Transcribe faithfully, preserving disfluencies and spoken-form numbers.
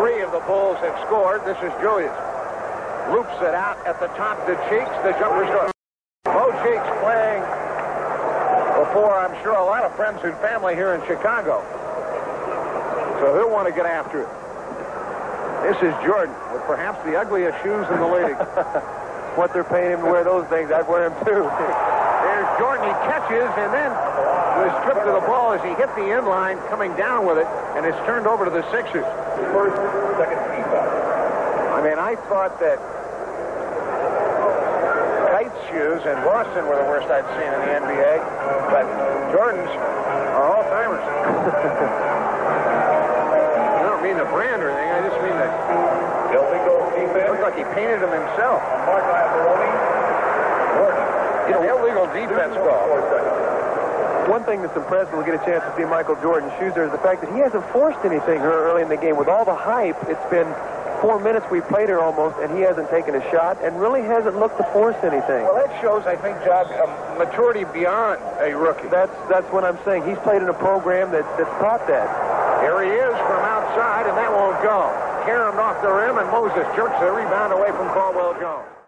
Three of the Bulls have scored. This is Julius. Loops it out at the top to Cheeks. The jumper's good. Bo Cheeks playing before, I'm sure, a lot of friends and family here in Chicago. So he'll want to get after it. This is Jordan with perhaps the ugliest shoes in the league. What they're paying him to wear those things, I'd wear them too. There's Jordan. He catches and then was stripped to the ball as he hit the end line, coming down with it, and it's turned over to the Sixers. First, second team foul. I mean, I thought that Kite's shoes in Boston were the worst I'd seen in the N B A, but Jordan's are all-timers. I don't mean the brand or anything. I just mean that Illegal defense. looks like he painted them himself. Mark Iavaroni. Gordon. You know, illegal defense call. One thing that's impressive, we'll get a chance to see Michael Jordan's shoes there, is the fact that he hasn't forced anything here early in the game. With all the hype, it's been four minutes we've played here almost, and he hasn't taken a shot and really hasn't looked to force anything. Well, that shows, I think, Job, um, maturity beyond a rookie. That's that's what I'm saying. He's played in a program that, that's taught that. Here he is from outside, and that won't go. Caromed off the rim, and Moses jerks the rebound away from Caldwell Jones.